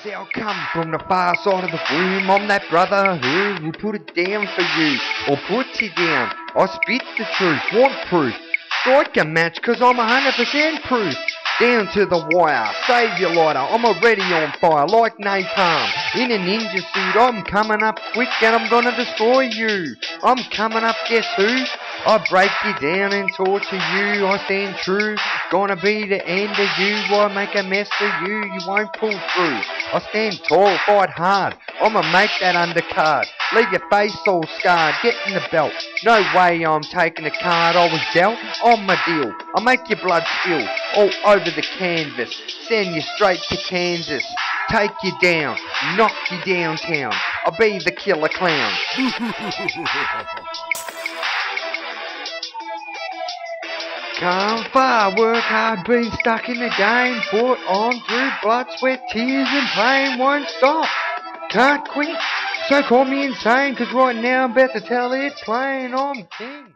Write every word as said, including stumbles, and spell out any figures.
See, I come from the far side of the room. I'm that brother who will put it down for you, or puts it down. I spit the truth, want proof. Strike a match, cause I'm one hundred percent proof. Down to the wire, save your lighter, I'm already on fire, like napalm. In a ninja suit, I'm coming up quick and I'm gonna destroy you. I'm coming up, guess who? I break you down and torture you, I stand true. Gonna be the end of you, I make a mess of you, you won't pull through. I stand tall, fight hard, I'ma make that undercard. Leave your face all scarred, get in the belt. No way I'm taking the card I was dealt, on my deal. I make your blood spill all over the canvas, send you straight to Kansas. Take you down, knock you downtown, I'll be the killer clown. Come far, work hard, been stuck in the game, fought on through blood, sweat, tears and pain, won't stop, can't quit, so call me insane, cause right now I'm about to tell it plain, I'm king.